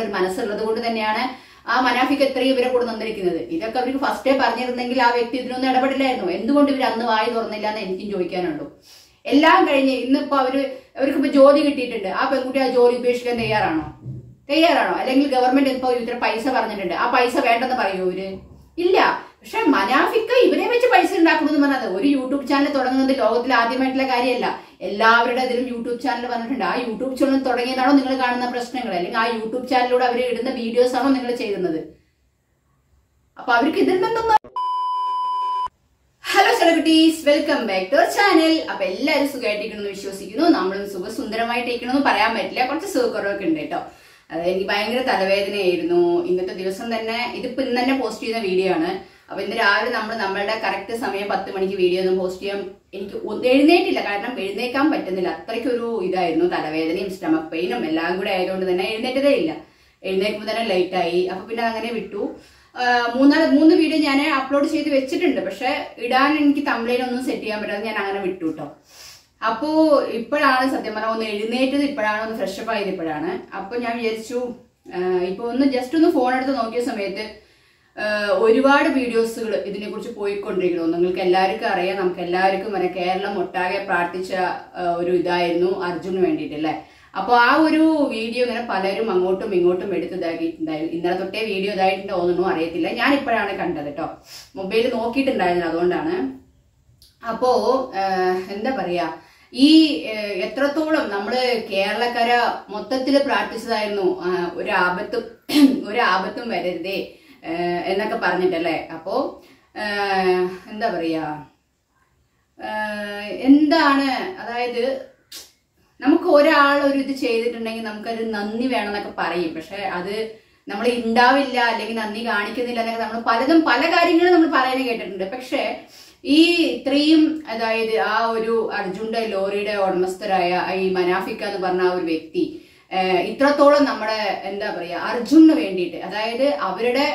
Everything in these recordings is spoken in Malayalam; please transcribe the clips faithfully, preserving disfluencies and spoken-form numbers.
ഒരു മനസ്സുള്ളത് കൊണ്ട് തന്നെയാണ് ആ മനാഫിക്ക് എത്രയും ഇവരെ കൂടെ നിന്നിരിക്കുന്നത്. ഇതൊക്കെ അവർക്ക് ഫസ്റ്റേ പറഞ്ഞിരുന്നെങ്കിൽ ആ വ്യക്തി ഇതിനൊന്നും ഇടപെടില്ലായിരുന്നു. എന്തുകൊണ്ട് ഇവർ അന്ന് വായി തുറന്നില്ല എന്ന് എനിക്കും ചോദിക്കാനുള്ളൂ. എല്ലാം കഴിഞ്ഞ് ഇന്നിപ്പോ അവര് അവർക്ക് ഇപ്പൊ ജോലി കിട്ടിയിട്ടുണ്ട്. ആ പെൺകുട്ടി ആ ജോലി ഉപേക്ഷിക്കാൻ തയ്യാറാണോ? തയ്യാറാണോ? അല്ലെങ്കിൽ ഗവൺമെന്റ് ഇപ്പൊ ഇത്ര പൈസ പറഞ്ഞിട്ടുണ്ട്, ആ പൈസ വേണ്ടെന്ന് പറയൂ ഇവര്? ഇല്ല. പക്ഷെ മനാഫിക്ക് ഇവരെ വെച്ച് പൈസ ഉണ്ടാക്കണമെന്ന് പറഞ്ഞത് ഒരു യൂട്യൂബ് ചാനൽ തുടങ്ങുന്നത് ലോകത്തിൽ ആദ്യമായിട്ടുള്ള കാര്യമല്ല. എല്ലാവരുടെ ഇതിലും യൂട്യൂബ് ചാനൽ പറഞ്ഞിട്ടുണ്ട്. ആ യൂട്യൂബ് ചാനൽ തുടങ്ങിയതാണോ നിങ്ങൾ കാണുന്ന പ്രശ്നങ്ങൾ? അല്ലെങ്കിൽ ആ യൂട്യൂബ് ചാനലിലൂടെ അവർ ഇടുന്ന വീഡിയോസ് ആണോ നിങ്ങൾ ചെയ്യുന്നത്? അപ്പൊ അവർക്ക് ഇതിൽ നിന്നൊന്നും. Hello celebrities, welcome back to our channel. അപ്പൊ എല്ലാവരും സുഖമായിട്ടിരിക്കണമെന്ന് വിശ്വസിക്കുന്നു. നമ്മളും സുഖസുന്ദരമായിട്ടിരിക്കണമെന്ന് പറയാൻ പറ്റില്ല, കുറച്ച് സുഖക്കുറവൊക്കെ ഉണ്ട് കേട്ടോ. അതായത് എനിക്ക് ഭയങ്കര തലവേദനയായിരുന്നു ഇന്നത്തെ ദിവസം തന്നെ. ഇതിപ്പോ ഇന്ന് തന്നെ പോസ്റ്റ് ചെയ്യുന്ന വീഡിയോ ആണ്. അപ്പൊ ഇന്ന് രാവിലെ നമ്മൾ നമ്മളുടെ കറക്റ്റ് സമയം പത്ത് മണിക്ക് വീഡിയോ ഒന്നും പോസ്റ്റ് ചെയ്യാൻ എനിക്ക് എഴുന്നേറ്റില്ല. കാരണം എഴുന്നേക്കാൻ പറ്റുന്നില്ല, അത്രയ്ക്കൊരു ഇതായിരുന്നു. തലവേദനയും സ്റ്റമക് പെയിനും എല്ലാം കൂടെ ആയതുകൊണ്ട് തന്നെ എഴുന്നേറ്റതേ ഇല്ല. എഴുന്നേൽക്കുമ്പോൾ തന്നെ ലേറ്റ് ആയി. അപ്പൊ പിന്നെ അങ്ങനെ വിട്ടു. മൂന്നാല് മൂന്ന് വീഡിയോ ഞാൻ അപ്ലോഡ് ചെയ്ത് വെച്ചിട്ടുണ്ട്. പക്ഷെ ഇടാൻ എനിക്ക് തമ്പ്ലൈനൊന്നും സെറ്റ് ചെയ്യാൻ പറ്റാതെ ഞാൻ അങ്ങനെ വിട്ടു കേട്ടോ. അപ്പോ ഇപ്പോഴാണ് സത്യം പറഞ്ഞാൽ ഒന്ന് എഴുന്നേറ്റത്, ഇപ്പോഴാണ് ഒന്ന് ഫ്രഷപ്പ് ആയത് ഇപ്പോഴാണ്. അപ്പൊ ഞാൻ വിചാരിച്ചു ഇപ്പൊ ഒന്ന് ജസ്റ്റ് ഒന്ന് ഫോൺ എടുത്ത് നോക്കിയ സമയത്ത് ഒരുപാട് വീഡിയോസുകൾ ഇതിനെ കുറിച്ച് പോയിക്കൊണ്ടിരിക്കുന്നു. നിങ്ങൾക്ക് എല്ലാവർക്കും അറിയാം, നമുക്ക് എല്ലാവർക്കും വരെ കേരളം ഒട്ടാകെ പ്രാർത്ഥിച്ച ഒരു ഇതായിരുന്നു അർജുന് വേണ്ടിയിട്ട് അല്ലേ. അപ്പൊ ആ ഒരു വീഡിയോ ഇങ്ങനെ പലരും അങ്ങോട്ടും ഇങ്ങോട്ടും എടുത്ത് ഇതാക്കിയിട്ടുണ്ടായിരുന്നു. ഇന്നലെ തൊട്ടേ വീഡിയോ ഇതായിട്ട് തോന്നുന്നു, അറിയത്തില്ല. ഞാൻ ഇപ്പോഴാണ് കണ്ടത് കേട്ടോ. മൊബൈൽ നോക്കിയിട്ടുണ്ടായിരുന്നു, അതുകൊണ്ടാണ്. അപ്പോ എന്താ പറയാ, ഈ എത്രത്തോളം നമ്മള് കേരളക്കര മൊത്തത്തിൽ പ്രാർത്ഥിച്ചതായിരുന്നു ഒരു ആപത്തും ഒരു ആപത്തും വരരുതേ എന്നൊക്കെ പറഞ്ഞിട്ടല്ലേ. അപ്പോ എന്താ പറയാ, എന്താണ് അതായത് നമുക്ക് ഒരാൾ ഒരു ഇത് ചെയ്തിട്ടുണ്ടെങ്കിൽ നമുക്കത് നന്ദി വേണം എന്നൊക്കെ പറയും. പക്ഷെ അത് നമ്മൾ ഉണ്ടാവില്ല അല്ലെങ്കിൽ നന്ദി കാണിക്കുന്നില്ല എന്നൊക്കെ നമ്മൾ പലതും പല കാര്യങ്ങളും നമ്മൾ പറയാൻ കേട്ടിട്ടുണ്ട്. പക്ഷെ ഈ ഇത്രയും അതായത് ആ ഒരു അർജുന്റെ ലോറിയുടെ ഉടമസ്ഥരായ ഈ മനാഫിക്ക എന്ന് പറഞ്ഞ ആ ഒരു വ്യക്തി ഇത്രത്തോളം നമ്മുടെ എന്താ പറയാ അർജുന് വേണ്ടിയിട്ട്, അതായത് അവരുടെ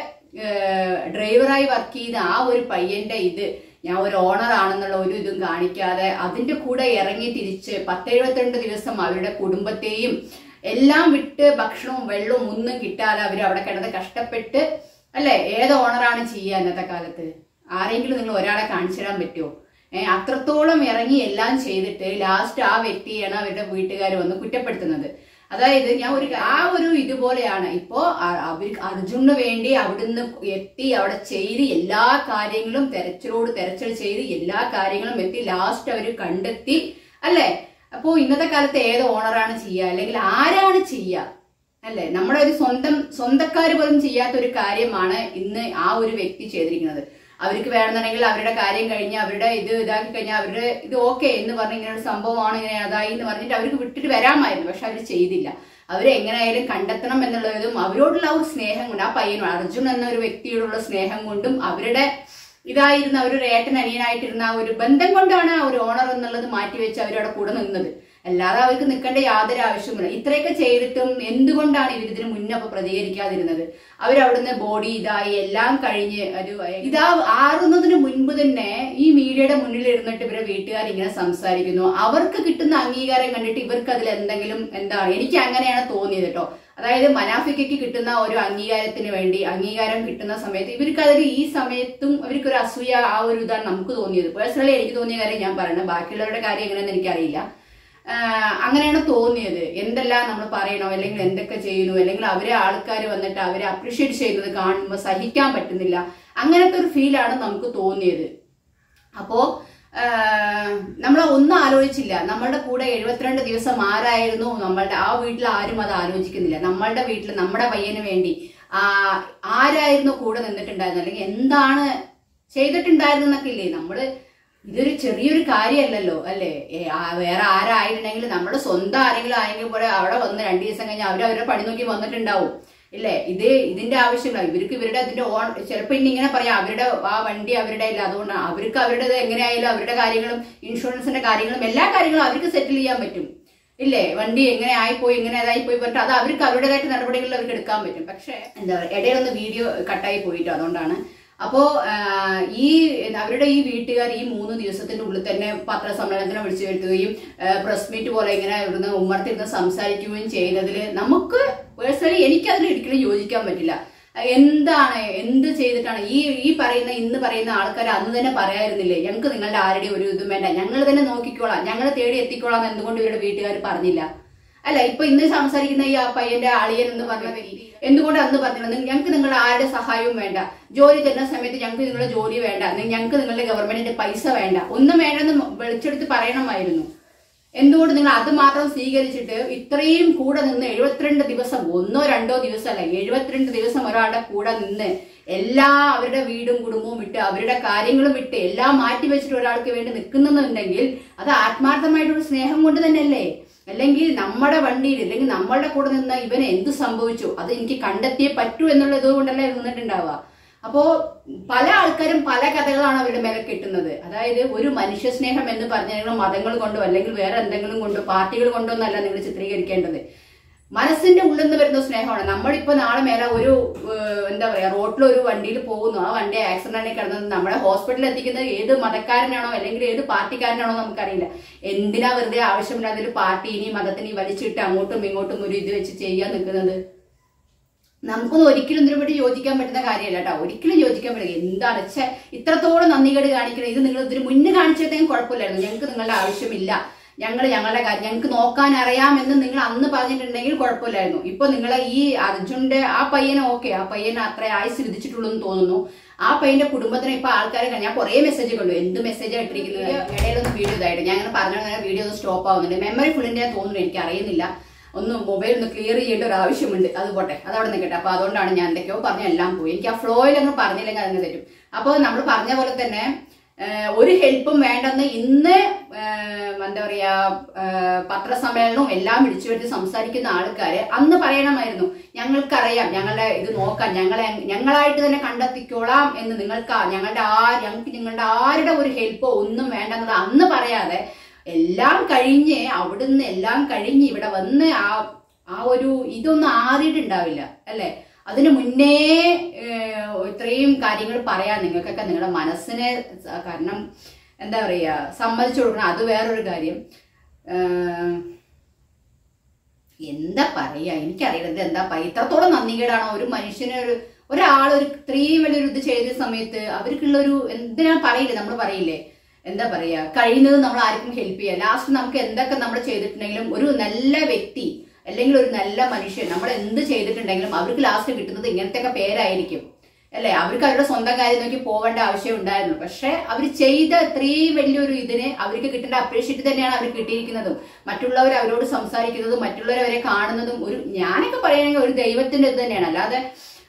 ഡ്രൈവറായി വർക്ക് ചെയ്ത ആ ഒരു പയ്യന്റെ ഇത് ഞാൻ ഒരു ഓണർ ആണെന്നുള്ള ഒരു ഇതും കാണിക്കാതെ അതിന്റെ കൂടെ ഇറങ്ങി തിരിച്ച് പത്തെഴുപത്തിരണ്ട് ദിവസം അവരുടെ കുടുംബത്തെയും എല്ലാം വിട്ട് ഭക്ഷണവും വെള്ളവും ഒന്നും കിട്ടാതെ അവർ അവിടെ കിടന്ന് കഷ്ടപ്പെട്ട് അല്ലെ. ഏത് ഓണറാണ് ചെയ്യുക ഇന്നത്തെ കാലത്ത്? ആരെങ്കിലും നിങ്ങൾ ഒരാളെ കാണിച്ചു തരാൻ പറ്റുമോ? ഏഹ് അത്രത്തോളം ഇറങ്ങി എല്ലാം ചെയ്തിട്ട് ലാസ്റ്റ് ആ വ്യക്തിയാണ് അവരുടെ വീട്ടുകാർ വന്ന് കുറ്റപ്പെടുത്തുന്നത്. അതായത് ഞാൻ ഒരു ആ ഒരു ഇതുപോലെയാണ് ഇപ്പോ അവർ അർജുന് വേണ്ടി അവിടുന്ന് എത്തി അവിടെ ചെയ്ത് എല്ലാ കാര്യങ്ങളും തെരച്ചിലോട് തെരച്ചിൽ ചെയ്ത് എല്ലാ കാര്യങ്ങളും എത്തി ലാസ്റ്റ് അവർ കണ്ടെത്തി അല്ലെ. അപ്പോ ഇന്നത്തെ കാലത്ത് ഏത് ഓണറാണ് ചെയ്യുക, അല്ലെങ്കിൽ ആരാണ് ചെയ്യുക അല്ലെ? നമ്മുടെ ഒരു സ്വന്തം സ്വന്തക്കാർ പോലും ചെയ്യാത്ത ഒരു കാര്യമാണ് ഇന്ന് ആ ഒരു വ്യക്തി ചെയ്തിരിക്കുന്നത്. അവർക്ക് വേണമെന്നുണ്ടെങ്കിൽ അവരുടെ കാര്യം കഴിഞ്ഞ് അവരുടെ ഇത് ഇതാക്കി കഴിഞ്ഞാൽ അവരുടെ ഇത് ഓക്കെ എന്ന് പറഞ്ഞ് ഇങ്ങനെ ഒരു സംഭവമാണ് ഇങ്ങനെ അതായി എന്ന് പറഞ്ഞിട്ട് അവർക്ക് വിട്ടിട്ട് വരാമായിരുന്നു. പക്ഷെ അവർ ചെയ്തില്ല. അവരെ എങ്ങനെയായാലും കണ്ടെത്തണം എന്നുള്ളതും അവരോടുള്ള ആ ഒരു സ്നേഹം കൊണ്ട്, ആ പയ്യനും അർജുൻ എന്ന ഒരു വ്യക്തിയോടുള്ള സ്നേഹം കൊണ്ടും അവരുടെ ഇതായിരുന്ന ഒരു ഏട്ടൻ അനിയനായിട്ടിരുന്ന ആ ഒരു ബന്ധം കൊണ്ടാണ് ആ ഒരു ഓണർ എന്നുള്ളത് മാറ്റിവെച്ച് അവരവിടെ കൂടെ നിന്നത്. അല്ലാതെ അവർക്ക് നിൽക്കേണ്ട യാതൊരു ആവശ്യമില്ല. ഇത്രയൊക്കെ ചെയ്തിട്ടും എന്തുകൊണ്ടാണ് ഇവർ ഇതിന് മുന്നേ അപ്പൊ പ്രതികരിക്കാതിരുന്നത്? അവരവിടുന്ന് ബോഡി ഇതായി എല്ലാം കഴിഞ്ഞ് ഒരു ഇതാ ആറുന്നതിന് മുൻപ് തന്നെ ഈ മീഡിയയുടെ മുന്നിൽ ഇരുന്നിട്ട് ഇവരെ വീട്ടുകാർ ഇങ്ങനെ സംസാരിക്കുന്നു. അവർക്ക് കിട്ടുന്ന അംഗീകാരം കണ്ടിട്ട് ഇവർക്ക് അതിൽ എന്തെങ്കിലും എന്താണ്, എനിക്ക് അങ്ങനെയാണ് തോന്നിയത് കേട്ടോ. അതായത് മനാഫിക്കയ്ക്ക് കിട്ടുന്ന ഒരു അംഗീകാരത്തിന് വേണ്ടി അംഗീകാരം കിട്ടുന്ന സമയത്ത് ഇവർക്ക് അതിൽ ഈ സമയത്തും അവർക്കൊരു അസൂയ ആ ഒരു ഇതാണ് നമുക്ക് തോന്നിയത്. പേഴ്സണലി എനിക്ക് തോന്നിയ കാര്യം ഞാൻ പറയണം, ബാക്കിയുള്ളവരുടെ കാര്യം എങ്ങനെയാണെന്ന് എനിക്കറിയില്ല. അങ്ങനെയാണ് തോന്നിയത്. എന്തെല്ലാം നമ്മൾ പറയണോ അല്ലെങ്കിൽ എന്തൊക്കെ ചെയ്യുന്നു, അല്ലെങ്കിൽ അവരെ ആൾക്കാർ വന്നിട്ട് അവരെ അപ്രീഷിയേറ്റ് ചെയ്യുന്നത് കാണുമ്പോൾ സഹിക്കാൻ പറ്റുന്നില്ല, അങ്ങനത്തെ ഒരു ഫീലാണ് നമുക്ക് തോന്നിയത്. അപ്പോ നമ്മൾ ഒന്നും ആലോചിച്ചില്ല. നമ്മളുടെ കൂടെ എഴുപത്തിരണ്ട് ദിവസം ആരായിരുന്നു നമ്മളുടെ ആ വീട്ടിൽ, ആരും അത് ആലോചിക്കുന്നില്ല. നമ്മളുടെ വീട്ടിൽ നമ്മുടെ പയ്യന് വേണ്ടി ആ ആരായിരുന്നു കൂടെ നിന്നിട്ടുണ്ടായിരുന്നു, അല്ലെങ്കിൽ എന്താണ് ചെയ്തിട്ടുണ്ടായിരുന്നൊക്കെ ഇല്ലേ. നമ്മള് ഇതൊരു ചെറിയൊരു കാര്യമല്ലല്ലോ അല്ലേ. വേറെ ആരായിട്ടുണ്ടെങ്കിൽ നമ്മുടെ സ്വന്തം ആരെങ്കിലും ആയെങ്കിൽ പോലെ അവിടെ വന്ന് രണ്ടു ദിവസം കഴിഞ്ഞാൽ അവർ അവരുടെ പണി നോക്കി വന്നിട്ടുണ്ടാവും ഇല്ലേ. ഇത് ഇതിന്റെ ആവശ്യമില്ല. ഇവർക്ക് ഇവരുടെ അതിന്റെ ഓൺ ചിലപ്പോൾ ഇനി ഇങ്ങനെ പറയാം, അവരുടെ ആ വണ്ടി അവരുടെ ഇല്ല, അതുകൊണ്ടാണ് അവർക്ക് അവരുടെ എങ്ങനെയായാലും അവരുടെ കാര്യങ്ങളും ഇൻഷുറൻസിന്റെ കാര്യങ്ങളും എല്ലാ കാര്യങ്ങളും അവർക്ക് സെറ്റിൽ ചെയ്യാൻ പറ്റും ഇല്ലേ. വണ്ടി എങ്ങനെ ആയിപ്പോയി ഇങ്ങനെ അതായിപ്പോയി പറഞ്ഞിട്ട് അത് അവർക്ക് അവരുടേതായിട്ട് നടപടികളിൽ അവർക്ക് എടുക്കാൻ പറ്റും. പക്ഷെ എന്താ പറയുക, ഇടയിലൊന്ന് വീഡിയോ കട്ടായി പോയിട്ടോ, അതുകൊണ്ടാണ്. അപ്പോ ഈ അവരുടെ ഈ വീട്ടുകാർ ഈ മൂന്ന് ദിവസത്തിന്റെ ഉള്ളിൽ തന്നെ പത്രസമ്മേളനത്തിന് വിളിച്ചു വരുത്തുകയും പ്രസ് മീറ്റ് പോലെ ഇങ്ങനെ ഇവിടുന്ന് ഉമ്മർത്തിരുന്ന് സംസാരിക്കുകയും ചെയ്യുന്നതിൽ നമുക്ക് പേഴ്സണലി എനിക്കതിൽ ഒരിക്കലും യോജിക്കാൻ പറ്റില്ല. എന്താണ് എന്ത് ചെയ്തിട്ടാണ് ഈ ഈ പറയുന്ന ഇന്ന് പറയുന്ന ആൾക്കാർ അന്ന് തന്നെ പറയായിരുന്നില്ലേ ഞങ്ങൾക്ക് നിങ്ങളുടെ ആരുടെയും ഒരു ഇതും വേണ്ട, ഞങ്ങൾ തന്നെ നോക്കിക്കോളാം, ഞങ്ങൾ തേടി എത്തിക്കോളാം എന്തുകൊണ്ട് ഇവരുടെ വീട്ടുകാർ പറഞ്ഞില്ല? അല്ല, ഇപ്പൊ ഇന്ന് സംസാരിക്കുന്ന ഈ ആ പയ്യന്റെ അളിയൻ എന്ന് പറഞ്ഞ പേര് എന്തുകൊണ്ട് അന്ന് പറഞ്ഞില്ല ഞങ്ങൾക്ക് നിങ്ങളുടെ ആരുടെ സഹായവും വേണ്ട, ജോലി തരുന്ന സമയത്ത് ഞങ്ങൾക്ക് നിങ്ങളുടെ ജോലി വേണ്ട, ഞങ്ങൾക്ക് നിങ്ങളുടെ ഗവൺമെന്റിന്റെ പൈസ വേണ്ട, ഒന്നും വേണ്ടെന്ന് വിളിച്ചെടുത്ത് പറയണമായിരുന്നു. എന്തുകൊണ്ട് നിങ്ങൾ അത് മാത്രം സ്വീകരിച്ചിട്ട് ഇത്രയും കൂടെ നിന്ന് എഴുപത്തിരണ്ട് ദിവസം, ഒന്നോ രണ്ടോ ദിവസമല്ല എഴുപത്തിരണ്ട് ദിവസം ഒരാളുടെ കൂടെ നിന്ന് എല്ലാ അവരുടെ വീടും കുടുംബവും വിട്ട് അവരുടെ കാര്യങ്ങളും വിട്ട് എല്ലാം മാറ്റി വെച്ചിട്ട് ഒരാൾക്ക് വേണ്ടി നിൽക്കുന്നുണ്ടെങ്കിൽ അത് ആത്മാർത്ഥമായിട്ടൊരു സ്നേഹം കൊണ്ട് തന്നെയല്ലേ? അല്ലെങ്കിൽ നമ്മുടെ വണ്ടിയിൽ അല്ലെങ്കിൽ നമ്മളുടെ കൂടെ നിന്ന് ഇവന് എന്ത് സംഭവിച്ചു അത് എനിക്ക് കണ്ടെത്തിയേ പറ്റൂ എന്നുള്ള ഇതുകൊണ്ടല്ലേ നിന്നിട്ടുണ്ടാവുക. അപ്പോ പല ആൾക്കാരും പല കഥകളാണ് അവരുടെ മേലെ കെട്ടുന്നത്. അതായത് ഒരു മനുഷ്യ സ്നേഹം എന്ന് പറഞ്ഞാൽ മതങ്ങൾ കൊണ്ടോ അല്ലെങ്കിൽ വേറെ എന്തെങ്കിലും കൊണ്ടോ പാർട്ടികൾ കൊണ്ടോ എന്നല്ല നിങ്ങൾ ചിത്രീകരിക്കേണ്ടത്. മനസ്സിന്റെ ഉള്ളിൽ നിന്ന് വരുന്ന സ്നേഹമാണ്. നമ്മളിപ്പോ നാളെ മേലെ ഒരു എന്താ പറയാ റോഡിൽ ഒരു വണ്ടിയിൽ പോകുന്നു, ആ വണ്ടി ആക്സിഡന്റ് ആയി കിടന്നത് നമ്മളെ ഹോസ്പിറ്റലിൽ എത്തിക്കുന്നത് ഏത് മതക്കാരനാണോ അല്ലെങ്കിൽ ഏത് പാർട്ടിക്കാരനാണോ നമുക്കറിയില്ല. എന്തിനാ വെറുതെ ആവശ്യമില്ലാതെ ഒരു പാർട്ടിനെയും മതത്തിനെയും വലിച്ചിട്ട് അങ്ങോട്ടും ഇങ്ങോട്ടും ഒരു ഇത് വെച്ച് ചെയ്യാൻ നിൽക്കുന്നത്? നമുക്കൊന്നും ഒരിക്കലും ഇതിനെ പറ്റി യോജിക്കാൻ പറ്റുന്ന കാര്യമല്ല കേട്ടോ, ഒരിക്കലും യോജിക്കാൻ പറ്റില്ല. എന്താണ് വെച്ചാൽ ഇത്രത്തോളം നന്ദികേട് കാണിക്കണം. ഇത് നിങ്ങൾ ഇതിന് മുന്നേ കാണിച്ചതേക്കും കുഴപ്പമില്ലായിരുന്നു, ഞങ്ങൾക്ക് നിങ്ങളുടെ ആവശ്യമില്ല, ഞങ്ങൾ ഞങ്ങളുടെ കാര്യം ഞങ്ങൾക്ക് നോക്കാൻ അറിയാമെന്ന് നിങ്ങൾ അന്ന് പറഞ്ഞിട്ടുണ്ടെങ്കിൽ കുഴപ്പമില്ലായിരുന്നു. ഇപ്പൊ നിങ്ങളെ ഈ അർജുന്റെ ആ പയ്യനെ ഓക്കെ, ആ പയ്യനെ അത്ര ആയുസ് വിധിച്ചിട്ടുള്ളൂ എന്ന് തോന്നുന്നു. ആ പയ്യന്റെ കുടുംബത്തിന് ഇപ്പൊ ആൾക്കാരെ ഞാൻ കുറെ മെസ്സേജ് കണ്ടു, എന്ത് മെസ്സേജാണ് ഇട്ടിരിക്കുന്നത്. ഇടയിലൊന്നും വീഡിയോ ഇതായിട്ട് ഞാൻ അങ്ങനെ പറഞ്ഞ വീഡിയോ ഒന്ന് സ്റ്റോപ്പ് ആവുന്നുണ്ട്. മെമ്മറി ഫുള്ളിന്റെ തോന്നുന്നു, എനിക്ക് അറിയുന്നില്ല. ഒന്ന് മൊബൈൽ ഒന്ന് ക്ലിയർ ചെയ്യേണ്ട ഒരു ആവശ്യമുണ്ട്. അത് പോട്ടെ, അതവിടെ നിൽക്കട്ടെ. അപ്പൊ അതുകൊണ്ടാണ് ഞാൻ എന്തൊക്കെയോ പറഞ്ഞ എല്ലാം പോയി. എനിക്ക് ആ ഫ്ലോയിൽ അങ്ങ് പറഞ്ഞില്ലെങ്കിൽ അതങ്ങ് തരും. അപ്പൊ നമ്മൾ പറഞ്ഞ പോലെ തന്നെ ഒരു ഹെൽപ്പും വേണ്ടെന്ന് ഇന്ന് എന്താ പറയാ പത്രസമ്മേളനവും എല്ലാം വിളിച്ചു വരുത്തി സംസാരിക്കുന്ന ആൾക്കാര് അന്ന് പറയണമായിരുന്നു ഞങ്ങൾക്കറിയാം, ഞങ്ങളുടെ ഇത് നോക്കാം, ഞങ്ങളെ ഞങ്ങളായിട്ട് തന്നെ കണ്ടെത്തിക്കോളാം എന്ന്. നിങ്ങൾക്ക് ഞങ്ങളുടെ ആ ഞങ്ങൾക്ക് നിങ്ങളുടെ ആരുടെ ഒരു ഹെൽപ്പോ ഒന്നും വേണ്ടെന്നത് അന്ന് പറയാതെ എല്ലാം കഴിഞ്ഞ് അവിടുന്ന് എല്ലാം കഴിഞ്ഞ് ഇവിടെ വന്ന് ആ ആ ഒരു ഇതൊന്നും ആദ്യമായിട്ടുണ്ടാവില്ല അല്ലെ? അതിന് മുന്നേ ഇത്രയും കാര്യങ്ങൾ പറയാൻ നിങ്ങൾക്കൊക്കെ നിങ്ങളുടെ മനസ്സിനെ കാരണം എന്താ പറയാ സമ്മതിച്ചു കൊടുക്കണം. അത് വേറൊരു കാര്യം. എന്താ പറയാ എനിക്കറിയില്ല എന്താ പറയാ. ഇത്രത്തോളം നന്ദികേടാണോ ഒരു മനുഷ്യനെ ഒരു ഒരാൾ ഒരു ഇത്രയും വലിയൊരു ഇത് ചെയ്ത സമയത്ത് അവർക്കുള്ളൊരു എന്തിനാ പറയില്ലേ, നമ്മൾ പറയില്ലേ എന്താ പറയാ കഴിയുന്നത് നമ്മൾ ആർക്കും ഹെൽപ്പ് ചെയ്യാം. ലാസ്റ്റ് നമുക്ക് എന്തൊക്കെ നമ്മൾ ചെയ്തിട്ടുണ്ടെങ്കിലും ഒരു നല്ല വ്യക്തി അല്ലെങ്കിൽ ഒരു നല്ല മനുഷ്യൻ നമ്മൾ എന്ത് ചെയ്തിട്ടുണ്ടെങ്കിലും അവർക്ക് ലാസ്റ്റ് കിട്ടുന്നത് ഇങ്ങനത്തെയൊക്കെ പേരായിരിക്കും അല്ലെ? അവർക്ക് അവരുടെ സ്വന്തം കാര്യം നോക്കി പോവേണ്ട ആവശ്യം ഉണ്ടായിരുന്നു. പക്ഷെ അവർ ചെയ്ത ഇത്രയും വലിയൊരു ഇതിന് അവർക്ക് കിട്ടേണ്ട അപ്രീഷിയേറ്റ് തന്നെയാണ് അവർ കിട്ടിയിരിക്കുന്നതും. മറ്റുള്ളവർ അവരോട് സംസാരിക്കുന്നതും മറ്റുള്ളവർ അവരെ കാണുന്നതും ഒരു ഞാനൊക്കെ പറയുകയാണെങ്കിൽ ഒരു ദൈവത്തിന്റെ ഇത് തന്നെയാണ്. അല്ലാതെ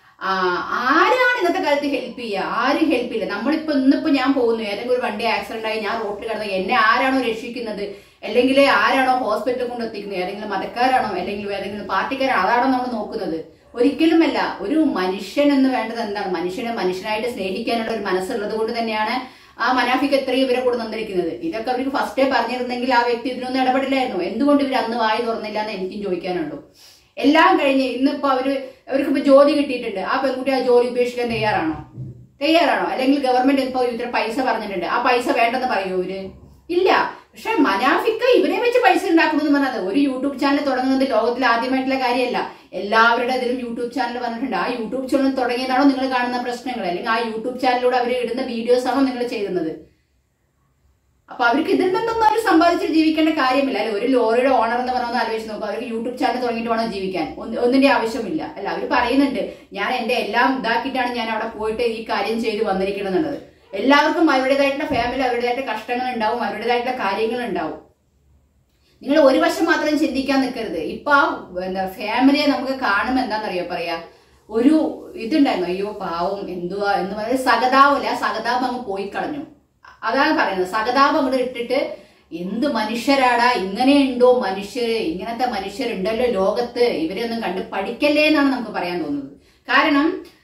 ആരാണ് ഇന്നത്തെ കാലത്ത് ഹെൽപ്പ് ചെയ്യുക? ആരും ഹെൽപ്പ് ചെയ്യില്ല. നമ്മളിപ്പോ ഇന്നിപ്പോ ഞാൻ പോകുന്നു, ഏതെങ്കിലും ഒരു വണ്ടി ആക്സിഡന്റ് ആയി ഞാൻ റോഡിൽ കിടന്നത് എന്നെ ആരാണോ രക്ഷിക്കുന്നത് അല്ലെങ്കിൽ ആരാണോ ഹോസ്പിറ്റലിൽ കൊണ്ട് എത്തിക്കുന്നത്? ഏതെങ്കിലും മതക്കാരാണോ അല്ലെങ്കിൽ ഏതെങ്കിലും പാർട്ടിക്കാരാണോ? അതാണോ നമ്മൾ നോക്കുന്നത്? ഒരിക്കലുമല്ല. ഒരു മനുഷ്യൻ എന്ന് വേണ്ടത് എന്താണ്? മനുഷ്യനെ മനുഷ്യനായിട്ട് സ്നേഹിക്കാനുള്ള ഒരു മനസ്സുള്ളത് കൊണ്ട് തന്നെയാണ് ആ മനാഫിക്ക് എത്രയും ഇവരെ കൂടെ നന്നിരിക്കുന്നത്. ഇതൊക്കെ അവർക്ക് ഫസ്റ്റേ പറഞ്ഞിരുന്നെങ്കിൽ ആ വ്യക്തി ഇതിനൊന്നും ഇടപെടില്ലായിരുന്നു. എന്തുകൊണ്ട് ഇവർ അന്ന് വായി തുറന്നില്ല എന്ന് എനിക്കും ചോദിക്കാനുള്ളൂ. എല്ലാം കഴിഞ്ഞ് ഇന്നിപ്പോ അവര് അവർക്ക് ഇപ്പൊ ജോലി കിട്ടിയിട്ടുണ്ട്. ആ പെൺകുട്ടി ആ ജോലി ഉപേക്ഷിക്കാൻ തയ്യാറാണോ? തയ്യാറാണോ? അല്ലെങ്കിൽ ഗവൺമെന്റ് ഇപ്പൊ ഇത്ര പൈസ പറഞ്ഞിട്ടുണ്ട്, ആ പൈസ വേണ്ടെന്ന് പറയൂ ഇവര്? ഇല്ല. പക്ഷെ മനാഫിക്ക ഇവരെ വെച്ച് പൈസ ഉണ്ടാക്കണമെന്ന് പറഞ്ഞത് ഒരു യൂട്യൂബ് ചാനൽ തുടങ്ങുന്നത് ലോകത്തിൽ ആദ്യമായിട്ടുള്ള കാര്യമല്ല. എല്ലാവരുടെ ഇതിലും യൂട്യൂബ് ചാനൽ പറഞ്ഞിട്ടുണ്ട്. ആ യൂട്യൂബ് ചാനൽ തുടങ്ങിയതാണോ നിങ്ങൾ കാണുന്ന പ്രശ്നങ്ങൾ? അല്ലെങ്കിൽ ആ യൂട്യൂബ് ചാനലിലൂടെ അവർ ഇടുന്ന വീഡിയോസ് ആണോ നിങ്ങൾ ചെയ്യുന്നത്? അപ്പൊ അവർക്ക് ഇതിൽ നിന്നൊന്നും അവർ സമ്പാദിച്ചിട്ട് ജീവിക്കേണ്ട കാര്യമില്ല അല്ലെ? ഒരു ലോറിയുടെ ഓണർ എന്ന് പറഞ്ഞാൽ ആലോചിച്ച് നോക്കും. അവർക്ക് യൂട്യൂബ് ചാനൽ തുടങ്ങിയിട്ട് വേണം ജീവിക്കാൻ. ഒന്നിന്റെ ആവശ്യമില്ല അല്ല. അവർ പറയുന്നുണ്ട് ഞാൻ എന്റെ എല്ലാം ഇതാക്കിയിട്ടാണ് ഞാൻ അവിടെ പോയിട്ട് ഈ കാര്യം ചെയ്ത് വന്നിരിക്കണം എന്നുള്ളത്. എല്ലാവർക്കും അവരുടേതായിട്ടുള്ള ഫാമിലി അവരുടേതായിട്ട് കഷ്ടങ്ങൾ ഉണ്ടാവും, അവരുടേതായിട്ടുള്ള കാര്യങ്ങൾ ഉണ്ടാവും. നിങ്ങൾ ഒരു വശം മാത്രം ചിന്തിക്കാൻ നിൽക്കരുത്. ഇപ്പൊ ആ എന്താ ഫാമിലിയെ നമുക്ക് കാണുമ്പോൾ എന്താണെന്നറിയോ പറയാ ഒരു ഇതുണ്ടായിരുന്നു, അയ്യോ പാവം എന്തുവാ എന്ന് പറയുന്നത് സഹതാപമില്ല. സഹതാപം അങ്ങ് പോയി കളഞ്ഞു. അതാണ് പറയുന്നത്. സഹതാപം അങ്ങോട്ട് ഇട്ടിട്ട് എന്ത് മനുഷ്യരാടാ, ഇങ്ങനെയുണ്ടോ മനുഷ്യര്, ഇങ്ങനത്തെ മനുഷ്യരുണ്ടല്ലോ ലോകത്ത്, ഇവരെ ഒന്നും കണ്ട് പഠിക്കല്ലേ എന്നാണ് നമുക്ക് പറയാൻ തോന്നുന്നത്. കാരണം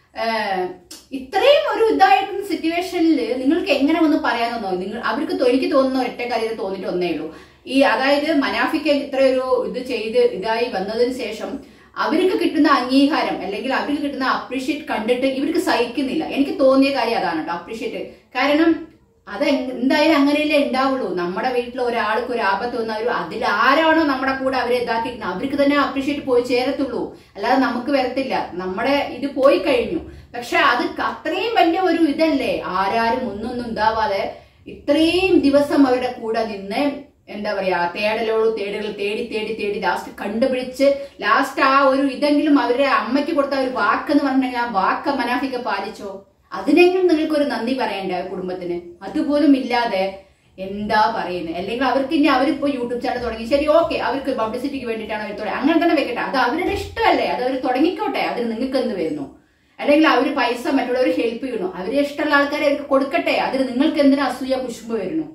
ഇത്രയും ഒരു ഇതായിട്ടുള്ള സിറ്റുവേഷനിൽ നിങ്ങൾക്ക് എങ്ങനെ ഒന്ന് പറയാനോ നിങ്ങൾ അവർക്ക് എനിക്ക് തോന്നുന്ന ഒറ്റ കാര്യം തോന്നിട്ട് ഒന്നേ ഉള്ളൂ. ഈ അതായത് മനാഫിക്ക് ഇത്രയൊരു ഇത് ചെയ്ത് ഇതായി വന്നതിന് ശേഷം അവർക്ക് കിട്ടുന്ന അംഗീകാരം അല്ലെങ്കിൽ അവർക്ക് കിട്ടുന്ന അപ്രീഷിയേറ്റ് കണ്ടിട്ട് ഇവർക്ക് സഹിക്കുന്നില്ല. എനിക്ക് തോന്നിയ കാര്യം അതാണ് കേട്ടോ, അപ്രീഷിയേറ്റ്. കാരണം അത് എന്തായാലും അങ്ങനെയല്ലേ ഉണ്ടാവുള്ളൂ. നമ്മുടെ വീട്ടിൽ ഒരാൾക്ക് ഒരു ആപത്ത് വന്നവരും അതിൽ ആരാണോ നമ്മുടെ കൂടെ അവരെ ഇതാക്കിയിരുന്നത് അവർക്ക് തന്നെ അപ്രീഷിയേറ്റ് പോയി ചേരത്തുള്ളൂ, അല്ലാതെ നമുക്ക് വരത്തില്ല. നമ്മുടെ ഇത് പോയി കഴിഞ്ഞു. പക്ഷെ അത് അത്രയും വലിയ ഒരു ഇതല്ലേ, ആരാരും ഒന്നൊന്നും ഉണ്ടാവാതെ ഇത്രയും ദിവസം അവരുടെ കൂടെ നിന്ന് എന്താ പറയാ തേടലോട് തേടുകൾ തേടി തേടി തേടി ലാസ്റ്റ് കണ്ടുപിടിച്ച് ലാസ്റ്റ് ആ ഒരു ഇതെങ്കിലും അവരുടെ അമ്മയ്ക്ക് കൊടുത്ത ഒരു വാക്കെന്ന് പറഞ്ഞിട്ടുണ്ടെങ്കിൽ ആ വാക്ക് മനാഫിക്ക പാലിച്ചോ? അതിനെങ്കിലും നിങ്ങൾക്കൊരു നന്ദി പറയണ്ടേ കുടുംബത്തിന്? അതുപോലും ഇല്ലാതെ എന്താ പറയുന്നത്? അല്ലെങ്കിൽ അവർക്ക് ഇനി അവരിപ്പോ യൂട്യൂബ് ചാനൽ തുടങ്ങി, ശരി ഓക്കെ, അവർക്ക് പബ്ലിസിറ്റിക്ക് വേണ്ടിയിട്ടാണ് അവർ തുടങ്ങി, അങ്ങനെ തന്നെ വെക്കട്ടെ, അത് അവരുടെ ഇഷ്ടമല്ലേ, അത് അവർ തുടങ്ങിക്കോട്ടെ, അതിന് നിങ്ങൾക്ക് എന്ത് വരുന്നു? അല്ലെങ്കിൽ അവർ പൈസ മറ്റുള്ളവർ ഹെൽപ്പ് ചെയ്യണു, അവരെ ഇഷ്ടമുള്ള ആൾക്കാരെ അവർക്ക് കൊടുക്കട്ടെ, അതിന് നിങ്ങൾക്ക് എന്തിനാ അസൂയ കുശുമ്പ് വരുന്നു?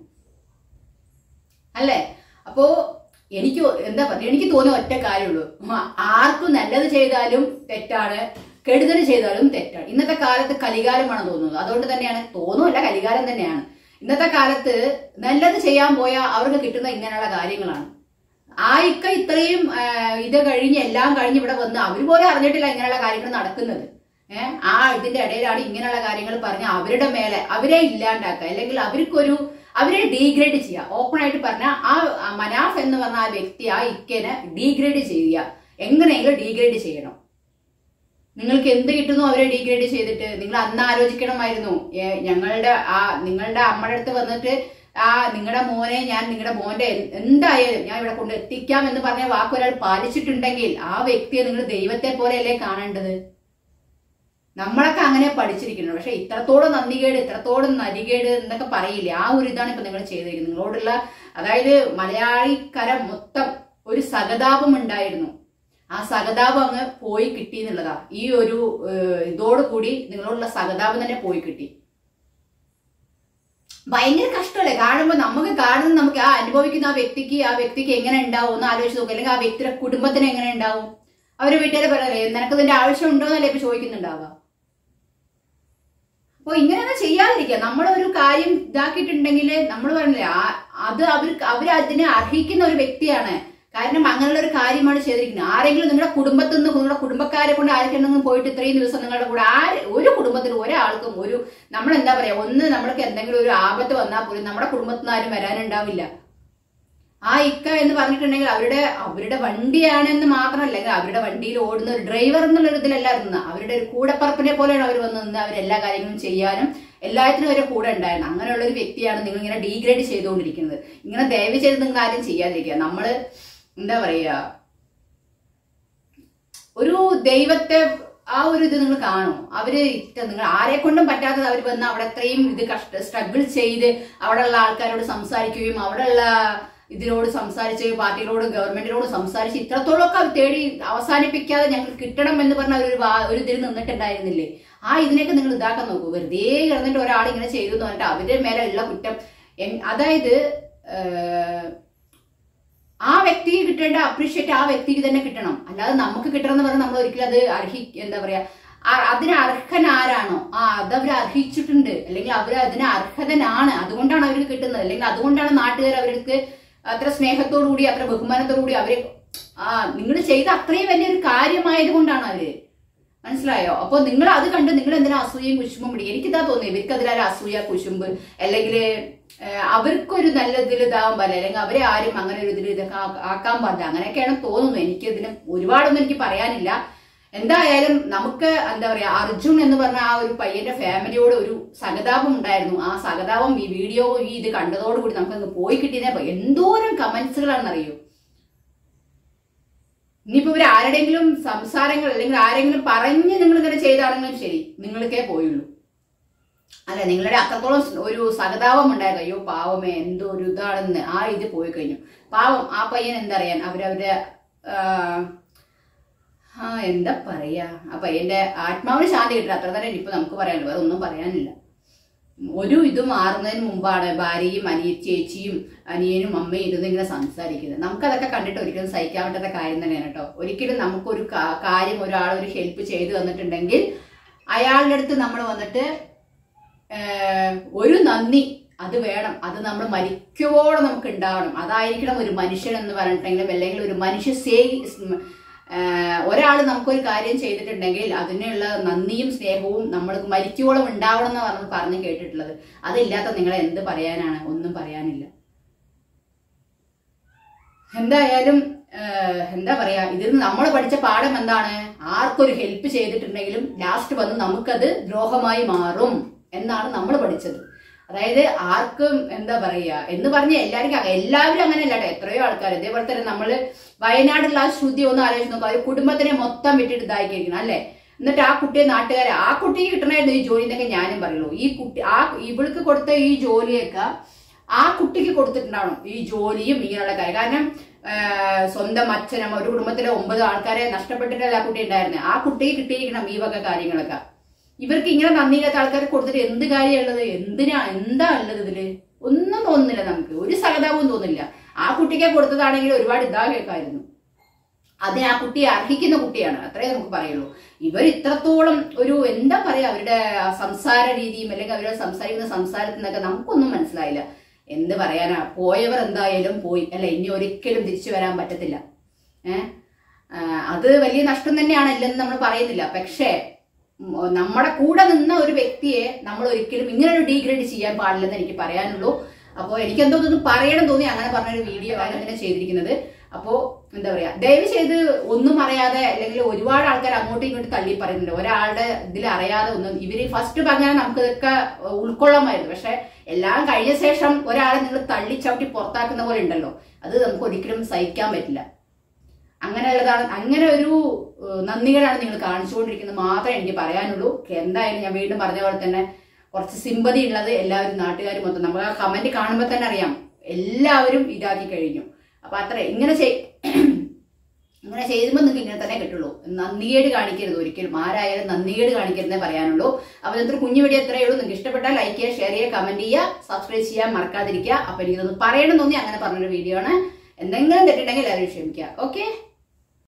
അല്ലേ? അപ്പോ എനിക്ക് എന്താ പറയുക, എനിക്ക് തോന്നിയ ഒറ്റ കാര്യമുള്ളൂ, ആർക്കും നല്ലത് ചെയ്താലും തെറ്റാണ്, കെടുതൽ ചെയ്താലും തെറ്റാണ്. ഇന്നത്തെ കാലത്ത് കലികാലമാണ് തോന്നുന്നത്. അതുകൊണ്ട് തന്നെയാണ് തോന്നുമല്ല, കലികാലം തന്നെയാണ്. ഇന്നത്തെ കാലത്ത് നല്ലത് ചെയ്യാൻ പോയാൽ അവർക്ക് കിട്ടുന്ന ഇങ്ങനെയുള്ള കാര്യങ്ങളാണ്. ആ ഇക്ക ഇത്രയും ഇത് കഴിഞ്ഞ് എല്ലാം കഴിഞ്ഞ് ഇവിടെ വന്ന് അവർ പോലും അറിഞ്ഞിട്ടില്ല ഇങ്ങനെയുള്ള കാര്യങ്ങൾ നടക്കുന്നത്. ഏഹ് ആ ഇതിന്റെ ഇടയിലാണ് ഇങ്ങനെയുള്ള കാര്യങ്ങൾ പറഞ്ഞ് അവരുടെ മേലെ അവരെ ഇല്ലാണ്ടാക്കുക, അല്ലെങ്കിൽ അവർക്കൊരു അവരെ ഡീഗ്രേഡ് ചെയ്യുക. ഓപ്പൺ ആയിട്ട് പറഞ്ഞാൽ ആ മനാഫ് എന്ന് പറഞ്ഞ ആ വ്യക്തി ആ ഇക്കനെ ഡീഗ്രേഡ് ചെയ്യുക. എങ്ങനെയെങ്കിലും ഡീഗ്രേഡ് ചെയ്യണം. നിങ്ങൾക്ക് എന്ത് കിട്ടുന്നു അവരെ ഡീഗ്രേഡ് ചെയ്തിട്ട്? നിങ്ങൾ അന്ന് ആലോചിക്കണമായിരുന്നു, ഞങ്ങളുടെ ആ നിങ്ങളുടെ അമ്മയുടെ അടുത്ത് വന്നിട്ട് ആ നിങ്ങളുടെ മോനെ ഞാൻ നിങ്ങളുടെ മോന്റെ എന്തായാലും ഞാൻ ഇവിടെ കൊണ്ട് എത്തിക്കാം എന്ന് പറഞ്ഞ വാക്ക് ഒരാൾ പാലിച്ചിട്ടുണ്ടെങ്കിൽ ആ വ്യക്തിയെ നിങ്ങൾ ദൈവത്തെ പോലെയല്ലേ കാണേണ്ടത്? നമ്മളൊക്കെ അങ്ങനെ പഠിച്ചിരിക്കുന്നു. പക്ഷെ ഇത്രത്തോളം നന്ദികേട്, ഇത്രത്തോളം നരികേട് എന്നൊക്കെ പറയില്ലേ, ആ ഒരു ഇതാണ് ഇപ്പൊ നിങ്ങൾ ചെയ്തിരിക്കുന്നത്. നിങ്ങളോടുള്ള അതായത് മലയാളിക്കര മൊത്തം ഒരു സഹതാപം ഉണ്ടായിരുന്നു. ആ സഹതാപം അങ്ങ് പോയി കിട്ടി എന്നുള്ളതാ. ഈ ഒരു ഇതോടുകൂടി നിങ്ങളോടുള്ള സഹതാപം തന്നെ പോയി കിട്ടി. ഭയങ്കര കഷ്ടമല്ലേ കാണുമ്പോൾ? നമുക്ക് കാണുന്നത് നമുക്ക് ആ അനുഭവിക്കുന്ന ആ വ്യക്തിക്ക് ആ വ്യക്തിക്ക് എങ്ങനെ ഉണ്ടാവും ഒന്ന് ആലോചിച്ച് നോക്കുക. അല്ലെങ്കിൽ ആ വ്യക്തിയുടെ കുടുംബത്തിന് എങ്ങനെ ഉണ്ടാവും? അവര് വീട്ടുകാരെ പറയല്ലേ നിനക്ക് ഇതിന്റെ ആവശ്യം ഉണ്ടോ എന്നല്ലേ ഇപ്പൊ ചോദിക്കുന്നുണ്ടാവുക. അപ്പൊ ഇങ്ങനെയൊന്നും ചെയ്യാതിരിക്കുക. നമ്മളൊരു കാര്യം ഇതാക്കിയിട്ടുണ്ടെങ്കിൽ നമ്മൾ പറഞ്ഞില്ലേ അത് അവർ അവർ അതിനെ അർഹിക്കുന്ന ഒരു വ്യക്തിയാണ്. കാരണം അങ്ങനെയുള്ള ഒരു കാര്യമാണ് ചെയ്തിരിക്കുന്നത്. ആരെങ്കിലും നിങ്ങളുടെ കുടുംബത്തിൽ നിന്ന് നിങ്ങളുടെ കുടുംബക്കാരെ കൊണ്ട് ആർക്കെങ്കിലും പോയിട്ട് ഇത്രയും ദിവസം നിങ്ങളുടെ കൂടെ ആര് ഒരു കുടുംബത്തിൽ ഒരാൾക്കും ഒരു നമ്മൾ എന്താ പറയാ ഒന്ന് നമ്മൾക്ക് എന്തെങ്കിലും ഒരു ആപത്ത് വന്നാൽ പോലും നമ്മുടെ കുടുംബത്തിൽ നിന്ന് ആരും വരാനുണ്ടാവില്ല. ആ ഇക്ക എന്ന് പറഞ്ഞിട്ടുണ്ടെങ്കിൽ അവരുടെ അവരുടെ വണ്ടിയാണെന്ന് മാത്രമല്ല, അവരുടെ വണ്ടിയിൽ ഓടുന്ന ഒരു ഡ്രൈവർ എന്നുള്ള ഇതിലല്ല നിന്ന് അവരുടെ ഒരു കൂടപ്പറപ്പിനെ പോലെയാണ് അവർ വന്ന് നിന്ന് അവരെല്ലാ കാര്യങ്ങളും ചെയ്യാനും എല്ലാത്തിനും അവരുടെ കൂടെ ഉണ്ടായിരുന്നു. അങ്ങനെയുള്ള ഒരു വ്യക്തിയാണ് നിങ്ങൾ ഇങ്ങനെ ഡീഗ്രേഡ് ചെയ്തുകൊണ്ടിരിക്കുന്നത്. ഇങ്ങനെ ദയവ് ചെയ്ത് നിങ്ങൾ ആരും ചെയ്യാതിരിക്കുക. നമ്മള് എന്താ പറയാ ഒരു ദൈവത്തെ ആ ഒരു ഇത് നിങ്ങൾ കാണും. അവര് നിങ്ങൾ ആരെ കൊണ്ടും പറ്റാത്തത് അവർ വന്ന് അവിടെ അത്രയും ഇത് കഷ്ട സ്ട്രഗിൾ ചെയ്ത് അവിടെയുള്ള ആൾക്കാരോട് സംസാരിക്കുകയും അവിടെയുള്ള ഇതിനോട് സംസാരിച്ച് പാർട്ടികളോട് ഗവൺമെന്റിനോട് സംസാരിച്ച് ഇത്രത്തോളം ഒക്കെ അവർ തേടി അവസാനിപ്പിക്കാതെ ഞങ്ങൾക്ക് കിട്ടണം എന്ന് പറഞ്ഞ ഒരു ഒരു ഇതിൽ നിന്നിട്ടുണ്ടായിരുന്നില്ലേ? ആ ഇതിനൊക്കെ നിങ്ങൾ ഇതാക്കാൻ നോക്കൂ. വെറുതെ കിടന്നിട്ട് ഒരാൾ ഇങ്ങനെ ചെയ്തു എന്ന് പറഞ്ഞിട്ട് അവരുടെ മേലെ ഉള്ള കുറ്റം അതായത് ആ വ്യക്തിക്ക് കിട്ടേണ്ട അപ്രീഷിയേറ്റ് ആ വ്യക്തിക്ക് തന്നെ കിട്ടണം. അല്ലാതെ നമുക്ക് കിട്ടണം എന്ന് പറഞ്ഞാൽ നമ്മൾ ഒരിക്കലും അത് അർഹി എന്താ പറയാ അതിന് അർഹൻ ആരാണോ ആ അതവർ അർഹിച്ചിട്ടുണ്ട്, അല്ലെങ്കിൽ അവർ അതിന് അർഹതനാണ്, അതുകൊണ്ടാണ് അവർക്ക് കിട്ടുന്നത്. അല്ലെങ്കിൽ അതുകൊണ്ടാണ് നാട്ടുകാർ അവർക്ക് അത്ര സ്നേഹത്തോടു കൂടി അത്ര ബഹുമാനത്തോടു കൂടി അവര് ആ നിങ്ങൾ ചെയ്ത അത്രയും വലിയൊരു കാര്യമായത് കൊണ്ടാണ് അവര്. മനസ്സിലായോ? അപ്പൊ നിങ്ങൾ അത് കണ്ട് നിങ്ങൾ എന്തിനാ അസൂയയും കുശുമ്പും പിടിക്കും? എനിക്കിതാ തോന്നി ഇവർക്ക് അതിലൊരു അസൂയ കുശുമ്പ് അല്ലെങ്കിൽ അവർക്കൊരു നല്ല ഇതിൽ ഇതാവാൻ പാടില്ല, അല്ലെങ്കിൽ അവരെ ആരും അങ്ങനെ ഒരു ഇതിൽ ഇതൊക്കെ ആക്കാൻ പാടില്ല, അങ്ങനെയൊക്കെയാണ് തോന്നുന്നത്. എനിക്ക് ഇതിന് ഒരുപാടൊന്നും എനിക്ക് പറയാനില്ല. എന്തായാലും നമുക്ക് എന്താ പറയാ അർജുൻ എന്ന് പറഞ്ഞ ആ ഒരു പയ്യന്റെ ഫാമിലിയോട് ഒരു സഹതാപം ഉണ്ടായിരുന്നു. ആ സഹതാപം ഈ വീഡിയോ ഈ ഇത് കണ്ടതോടുകൂടി നമുക്ക് പോയി കിട്ടിയതിനെ എന്തോരം കമന്റ്സുകളാണെന്നറിയോ. ഇനിയിപ്പോ ഇവർ ആരുടെയെങ്കിലും സംസാരങ്ങൾ അല്ലെങ്കിൽ ആരെങ്കിലും പറഞ്ഞ് നിങ്ങൾ ഇങ്ങനെ ചെയ്താണെങ്കിലും ശരി നിങ്ങൾക്കേ പോയുള്ളൂ. അല്ല നിങ്ങളുടെ അത്രത്തോളം ഒരു സഹതാപം ഉണ്ടായിരുന്നു. അയ്യോ പാവമേ എന്തോ ഒരു ഇതാണെന്ന് ആ ഇത് പോയി കഴിഞ്ഞു. പാവം ആ പയ്യൻ എന്തറിയാൻ അവരവരുടെ ആ എന്താ പറയാ ആ പയ്യന്റെ ആത്മാവിന് ശാന്തി കിട്ടുക അത്ര തന്നെ ഇപ്പൊ നമുക്ക് പറയാനില്ല. വേറെ ഒന്നും പറയാനില്ല. ഒരു ഇത് മാറുന്നതിന് മുമ്പാണ് ഭാര്യയും അനിയ ചേച്ചിയും അനിയനും അമ്മയും ഇരുന്ന് ഇങ്ങനെ സംസാരിക്കുന്നത്. നമുക്കതൊക്കെ കണ്ടിട്ട് ഒരിക്കലും സഹിക്കാൻ പറ്റാത്ത കാര്യം തന്നെയാണ് കേട്ടോ. ഒരിക്കലും നമുക്കൊരു കാര്യം ഒരാൾ ഒരു ഹെൽപ്പ് ചെയ്തു തന്നിട്ടുണ്ടെങ്കിൽ അയാളുടെ അടുത്ത് നമ്മൾ വന്നിട്ട് ഒരു നന്ദി അത് വേണം. അത് നമ്മൾ മരിക്കുവോളം നമുക്ക് ഉണ്ടാവണം. അതായിരിക്കണം ഒരു മനുഷ്യൻ എന്ന് പറഞ്ഞിട്ടുണ്ടെങ്കിലും അല്ലെങ്കിൽ ഒരു മനുഷ്യ സേ ഒരാൾ നമുക്കൊരു കാര്യം ചെയ്തിട്ടുണ്ടെങ്കിൽ അതിനുള്ള നന്ദിയും സ്നേഹവും നമ്മൾ മരിക്കോളം ഉണ്ടാവണം എന്ന് പറഞ്ഞ് പറഞ്ഞ് കേട്ടിട്ടുള്ളത്. അതില്ലാത്ത നിങ്ങളെ എന്ത് പറയാനാണ്? ഒന്നും പറയാനില്ല. എന്തായാലും എന്താ പറയാ, ഇതിൽ നമ്മൾ പഠിച്ച പാഠം എന്താണ്? ആർക്കൊരു ഹെൽപ്പ് ചെയ്തിട്ടുണ്ടെങ്കിലും ലാസ്റ്റ് വന്ന് നമുക്കത് ദ്രോഹമായി മാറും എന്നാണ് നമ്മൾ പഠിച്ചത്. അതായത് ആർക്കും എന്താ പറയാ എന്ന് പറഞ്ഞ എല്ലാവർക്കും എല്ലാവരും അങ്ങനെയല്ല കേട്ടോ, എത്രയോ ആൾക്കാർ. അതേപോലെ തന്നെ നമ്മള് വയനാടുള്ള ആ ശ്രുതി ഒന്ന് ആലോചിച്ച് നോക്കുക. ഒരു കുടുംബത്തിനെ മൊത്തം വിട്ടിട്ട് ഇതാക്കിയിരിക്കണം അല്ലെ. എന്നിട്ട് ആ കുട്ടിയെ നാട്ടുകാരെ ആ കുട്ടിക്ക് കിട്ടണമായിരുന്നു ഈ ജോലി എന്നൊക്കെ ഞാനും പറയുള്ളൂ. ഈ കുട്ടി ആ ഇവൾക്ക് കൊടുത്ത ഈ ജോലിയൊക്കെ ആ കുട്ടിക്ക് കൊടുത്തിട്ടുണ്ടാവണം, ഈ ജോലിയും ഇങ്ങനെയുള്ള കാര്യം. കാരണം സ്വന്തം അച്ഛനും ഒരു കുടുംബത്തിലെ ഒമ്പത് ആൾക്കാരെ നഷ്ടപ്പെട്ടിട്ടല്ല ആ കുട്ടി ഉണ്ടായിരുന്നത്. ആ കുട്ടിക്ക് കിട്ടിയിരിക്കണം ഈ വക കാര്യങ്ങളൊക്കെ. ഇവർക്ക് ഇങ്ങനെ നന്ദിയില്ലാത്ത ആൾക്കാർ കൊടുത്തിട്ട് എന്ത് കാര്യമുള്ളത്? എന്തിനാ എന്താ ഉള്ളത് ഇതില്? ഒന്നും തോന്നുന്നില്ല, നമുക്ക് ഒരു സഹതാപവും തോന്നില്ല. ആ കുട്ടിക്ക് കൊടുത്തതാണെങ്കിൽ ഒരുപാട് ഇതാ കേൾക്കായിരുന്നു. അതിന് ആ കുട്ടിയെ അർഹിക്കുന്ന കുട്ടിയാണ്, അത്രേ നമുക്ക് പറയുള്ളൂ. ഇവർ ഇത്രത്തോളം ഒരു എന്താ പറയാ, അവരുടെ സംസാര രീതിയും അല്ലെങ്കിൽ അവരുടെ സംസാരിക്കുന്ന സംസാരത്തിൽ നിന്നൊക്കെ നമുക്കൊന്നും മനസ്സിലായില്ല. എന്ത് പറയാനാ, പോയവർ എന്തായാലും പോയി അല്ലെ, ഇനി ഒരിക്കലും തിരിച്ചു വരാൻ പറ്റത്തില്ല. ഏഹ് അത് വലിയ നഷ്ടം തന്നെയാണ്, ഇല്ലെന്ന് നമ്മൾ പറയുന്നില്ല. പക്ഷേ നമ്മുടെ കൂടെ നിന്ന ഒരു വ്യക്തിയെ നമ്മൾ ഒരിക്കലും ഇങ്ങനെ ഒരു ഡീഗ്രേഡ് ചെയ്യാൻ പാടില്ലെന്ന് എനിക്ക് പറയാനുള്ളൂ. അപ്പോൾ എനിക്ക് എന്തോ ഒന്ന് പറയണം തോന്നി, അങ്ങനെ പറഞ്ഞൊരു വീഡിയോ ആണ് ഇങ്ങനെ ചെയ്തിരിക്കുന്നത്. അപ്പോ എന്താ പറയാ, ദയവ് ചെയ്ത് ഒന്നും അറിയാതെ അല്ലെങ്കിൽ ഒരുപാട് ആൾക്കാർ അങ്ങോട്ടും ഇങ്ങോട്ടും തള്ളി പറയുന്നുണ്ട്. ഒരാളുടെ ഇതിൽ അറിയാതെ ഒന്നും ഇവര് ഫസ്റ്റ് പറഞ്ഞാൽ നമുക്ക് ഇതൊക്കെ ഉൾക്കൊള്ളാമായിരുന്നു. പക്ഷെ എല്ലാം കഴിഞ്ഞ ശേഷം ഒരാളെ നിങ്ങൾ തള്ളി ചവിട്ടി പുറത്താക്കുന്ന പോലെ ഉണ്ടല്ലോ, അത് നമുക്ക് ഒരിക്കലും സഹിക്കാൻ പറ്റില്ല. അങ്ങനെയുള്ളതാണ്, അങ്ങനെ ഒരു നന്ദികളാണ് നിങ്ങൾ കാണിച്ചുകൊണ്ടിരിക്കുന്നത് മാത്രമേ എനിക്ക് പറയാനുള്ളൂ. എന്തായാലും ഞാൻ വീണ്ടും പറഞ്ഞ പോലെ തന്നെ കുറച്ച് സിമ്പതി ഉള്ളത് എല്ലാവരും നാട്ടുകാരും മൊത്തം നമുക്ക് ആ കമന്റ് കാണുമ്പോൾ തന്നെ അറിയാം, എല്ലാവരും ഇതാക്കി കഴിഞ്ഞു. അപ്പൊ അത്ര ഇങ്ങനെ ചെയ് ഇങ്ങനെ ചെയ്യുമ്പോൾ നിങ്ങൾക്ക് ഇങ്ങനെ തന്നെ കിട്ടുള്ളൂ. നന്ദികേട് കാണിക്കരുത് ഒരിക്കലും, ആരായാലും നന്ദികേട് കാണിക്കരുതേ പറയാനുള്ളൂ. അപ്പൊ ഇന്നത്തെ കുഞ്ഞു വീഡിയോ എത്രയേ ഉള്ളൂ. നിങ്ങൾക്ക് ഇഷ്ടപ്പെട്ടാൽ ലൈക്ക് ചെയ്യുക, ഷെയർ ചെയ്യുക, കമന്റ് ചെയ്യുക, സബ്സ്ക്രൈബ് ചെയ്യാൻ മറക്കാതിരിക്കുക. അപ്പൊ എനിക്കൊന്ന് പറയണം തോന്നി അങ്ങനെ പറഞ്ഞൊരു വീഡിയോ ആണ്. എന്തെങ്കിലും തെറ്റുണ്ടെങ്കിൽ എല്ലാവരും ക്ഷമിക്കുക. ഓക്കെ.